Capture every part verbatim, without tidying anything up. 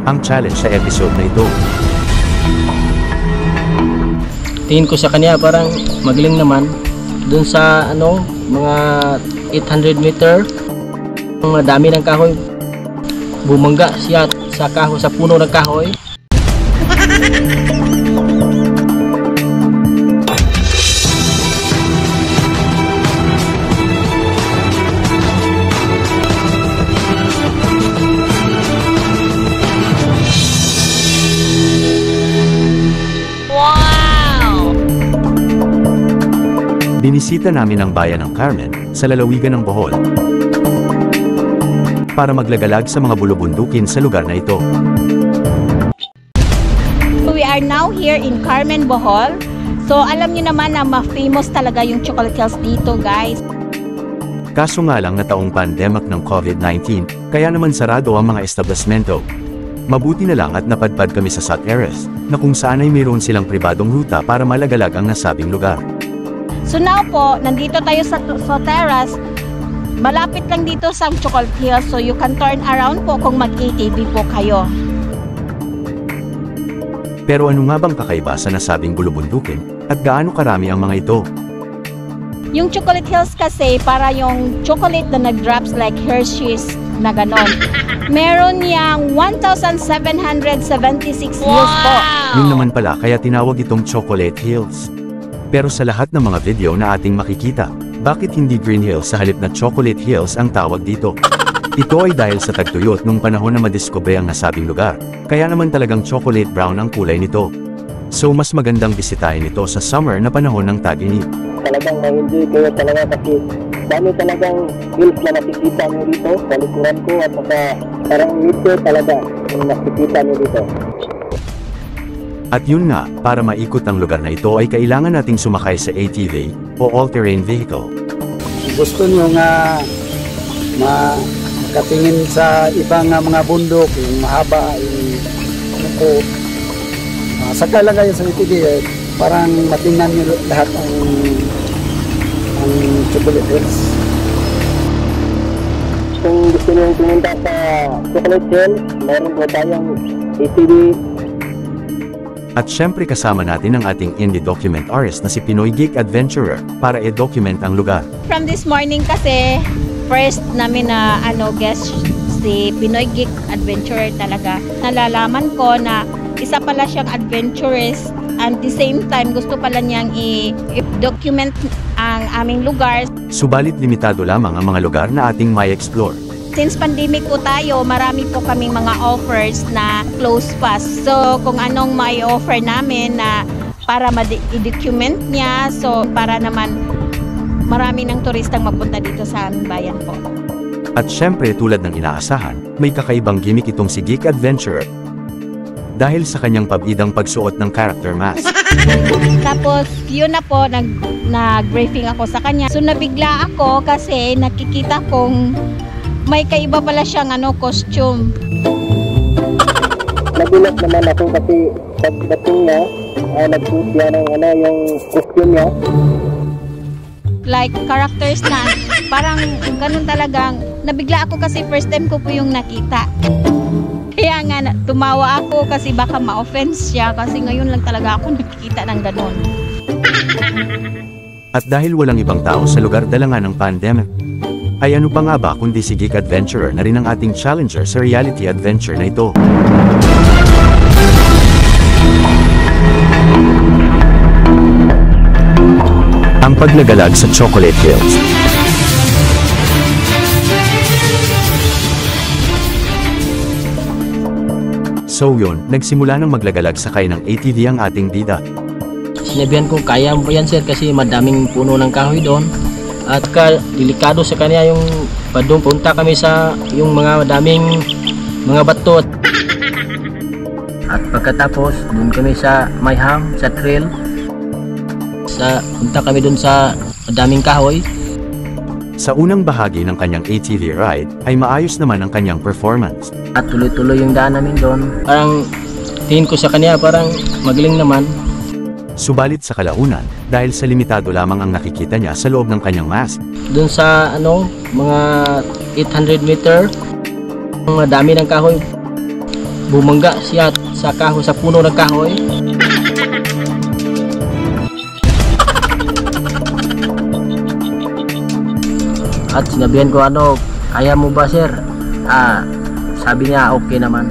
ang challenge sa episode na ito. Tingin ko sa kanya parang magaling naman. Doon sa ano, mga eight hundred meter, ang dami ng kahoy. Bumangga siya sa kahoy, sa puno ng kahoy. Binisita namin ang bayan ng Carmen, sa lalawigan ng Bohol, para maglagalag sa mga bulubundukin sa lugar na ito. We are now here in Carmen, Bohol. So alam niyo naman na ma-famous talaga yung Chocolate Hills dito, guys. Kaso nga lang na taong pandemic ng COVID nineteen, kaya naman sarado ang mga establishmento. Mabuti na lang at napadpad kami sa South Terrace, na kung saan ay mayroon silang pribadong ruta para malagalag ang nasabing lugar. So now po, nandito tayo sa, sa terrace. Malapit lang dito sa Chocolate Hills, so you can turn around po kung mag-A T V po kayo. Pero ano nga bang kakaiba sa nasabing bulubundukin, at gaano karami ang mga ito? Yung Chocolate Hills kasi, para yung chocolate na nag-drops like Hershey's na ganon. Meron yang one thousand seven hundred seventy-six wow! Hills po. Yun naman pala kaya tinawag itong Chocolate Hills. Pero sa lahat ng mga video na ating makikita, bakit hindi Green Hills sa halip na Chocolate Hills ang tawag dito? Ito ay dahil sa tagtuyot nung panahon na madiskubre ang nasabing lugar, kaya naman talagang chocolate brown ang kulay nito. So mas magandang bisitahin ito sa summer na panahon ng tag-init. Talagang ma-enjoy kayo talaga kasi dami talagang hills na nakikita nyo dito sa likuran ko at saka parang nature talaga yung nakikita nyo dito. At yun nga, para maikot ang lugar na ito ay kailangan nating sumakay sa A T V o all-terrain vehicle. Gusto nyo nga makatingin sa ibang mga bundok, yung mahaba, yung ano po, uh, sakay lang kayo sa A T V, eh, parang matingnan nyo lahat ang, ang Chocolate Hills. Kung gusto nyo pumunta sa Chocolate Hills, meron po tayong A T V. At syempre kasama natin ang ating indie document artist na si Pinoy Geek Adventurer para i-document ang lugar. From this morning kasi, first namin na ano guest si Pinoy Geek Adventurer talaga. Nalalaman ko na isa pala siyang adventurist and the same time gusto pala niyang i-document ang aming lugar. Subalit limitado lamang ang mga lugar na ating may explore. Since pandemic po tayo, marami po kaming mga offers na close pass. So, kung anong may offer namin na para ma-document niya, so para naman marami ng turistang magpunta dito sa aming bayan po. At syempre tulad ng inaasahan, may kakaibang gimmick itong si Geek Adventurer. Dahil sa kanyang pabidang pagsuot ng character mask. Tapos, yun na po, nag, nag-briefing ako sa kanya. So, nabigla ako kasi nakikita kong may kaiba pala siyang ano, costume. Nagulat naman ako kasi pagdating niya, uh, nag-suit niya ng ano, yung costume niya. Like characters na, parang ganun talagang, nabigla ako kasi first time ko po yung nakita. Kaya nga, tumawa ako kasi baka ma-offense siya kasi ngayon lang talaga ako nakikita ng ganun. At dahil walang ibang tao sa lugar dala nga ng pandemic, ay ano pa nga ba kundi si Geek Adventurer na rin ang ating challenger sa reality adventure na ito. Ang paglagalag sa Chocolate Hills. So yun, nagsimula ng maglagalag sakay ng A T V ang ating bida. Sinabihan ko kaya mo yan sir kasi madaming puno ng kahoy doon. At ka, delikado sa kanya yung padung punta kami sa yung mga daming mga bato. At pagkatapos, doon kami sa Mayham, sa trail. Sa, punta kami doon sa daming kahoy. Sa unang bahagi ng kanyang A T V ride, ay maayos naman ang kanyang performance. At tuloy-tuloy yung daan namin doon. Parang tingin ko sa kanya parang magaling naman. Subalit sa kalaunan, dahil sa limitado lamang ang nakikita niya sa loob ng kanyang mask. Doon sa ano, mga eight hundred meter, mga dami ng kahoy. bumangga siya sa kahoy, sa puno ng kahoy. At sinabihan ko, ano, kaya mo ba, sir? Ah, sabi niya, okay naman.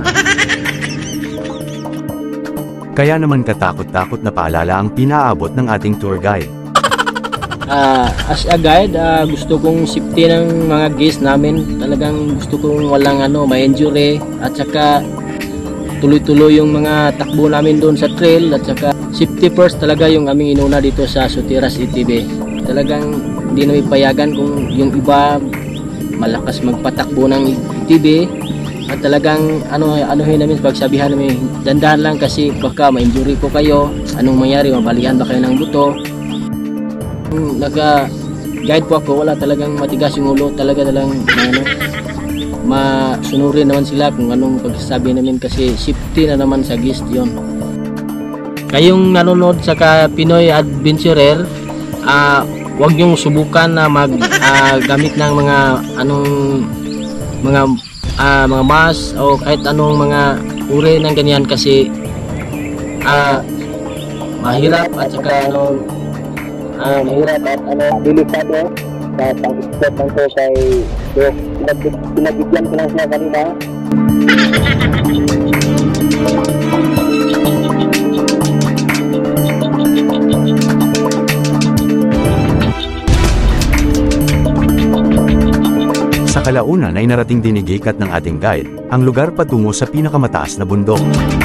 Kaya naman katakot-takot na paalala ang pinaabot ng ating tour guide. Uh, as a guide, uh, gusto kong safety ng mga guests namin. Talagang gusto kong walang ano, may injury. At saka tuloy-tuloy yung mga takbo namin doon sa trail. At saka safety first talaga yung aming inuna dito sa Soteras A T V. Talagang hindi namin payagan kung yung iba malakas magpatakbo ng A T V. At talagang ano anuhin namin, pagsabihan namin, dandahan lang kasi baka ma-injury ko kayo. Anong mangyari, mabalian ba kayo ng buto? Nag-guide po ako, wala talagang matigas yung ulo, talaga talagang ano, masunurin naman sila kung anong pagsasabi namin kasi safety na naman sa guest yon. Kayong nanonood sa Pinoy Adventurer, uh, huwag niyong subukan na mag uh, gamit ng mga anong mga uh, mga mask o kahit anong mga uri ng ganyan kasi uh, mahirap at saka ano, uh, mahirap at ano, delikado sa pag-step ng to kay Doc. Pinabigyan ko lang sila kanina. Sa kalaunan ay narating din ni Gikat ng ating guide, ang lugar patungo sa pinakamataas na bundok.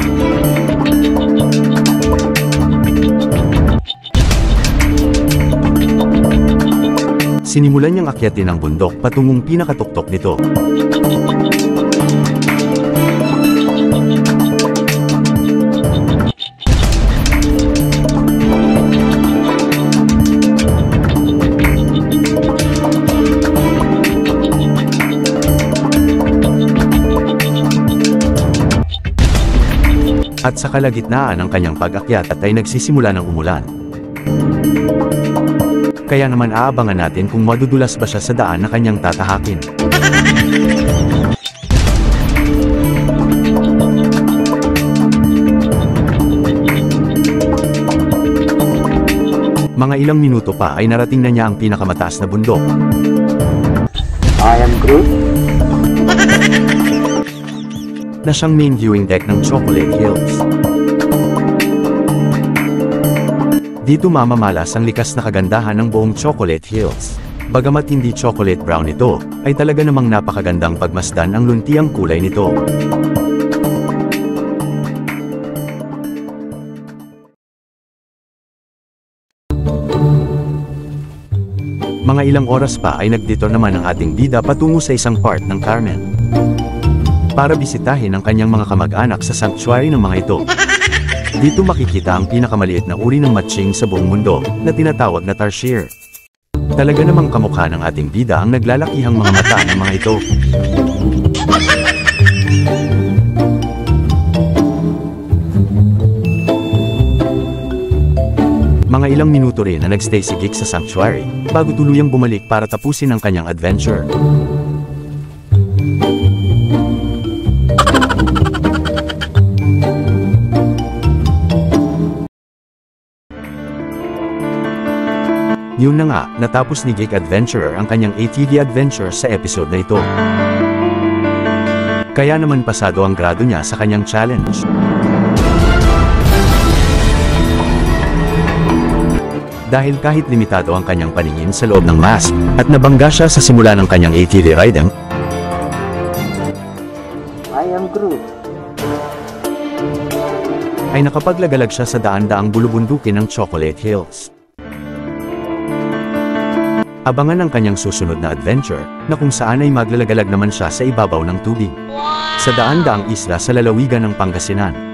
Sinimulan niyang akyatin ang bundok patungong pinakatuktok nito. At sa kalagitnaan ng kanyang pag-akyat at ay nagsisimula ng umulan. Kaya naman aabangan natin kung madudulas ba siya sa daan na kanyang tatahakin. Mga ilang minuto pa ay narating na niya ang pinakamataas na bundok. I am Groot. Na siyang main viewing deck ng Chocolate Hills. Dito mamamalas ang likas na kagandahan ng buong Chocolate Hills. Bagamat hindi chocolate brown ito, ay talaga namang napakagandang pagmasdan ang luntiang kulay nito. Mga ilang oras pa ay nagdetour naman ang ating bida patungo sa isang part ng Carmen, para bisitahin ang kanyang mga kamag-anak sa sanctuary ng mga ito. Dito makikita ang pinakamaliit na uri ng matching sa buong mundo, na tinatawag na tarsier. Talaga namang kamukha ng ating bida ang naglalakihang mga mata ng mga ito. Mga ilang minuto rin na nagstay si Geek sa sanctuary, bago tuluyang bumalik para tapusin ang kanyang adventure. Yun na nga, natapos ni Geek Adventurer ang kanyang A T V adventure sa episode na ito. Kaya naman pasado ang grado niya sa kanyang challenge. Dahil kahit limitado ang kanyang paningin sa loob ng mask, at nabangga siya sa simula ng kanyang A T V riding, I am Groot. ay nakapaglagalag siya sa daan-daang bulubundukin ng Chocolate Hills. Abangan ang kanyang susunod na adventure, na kung saan ay maglalagalag naman siya sa ibabaw ng tubig. Sa daan-daang isla sa lalawigan ng Pangasinan.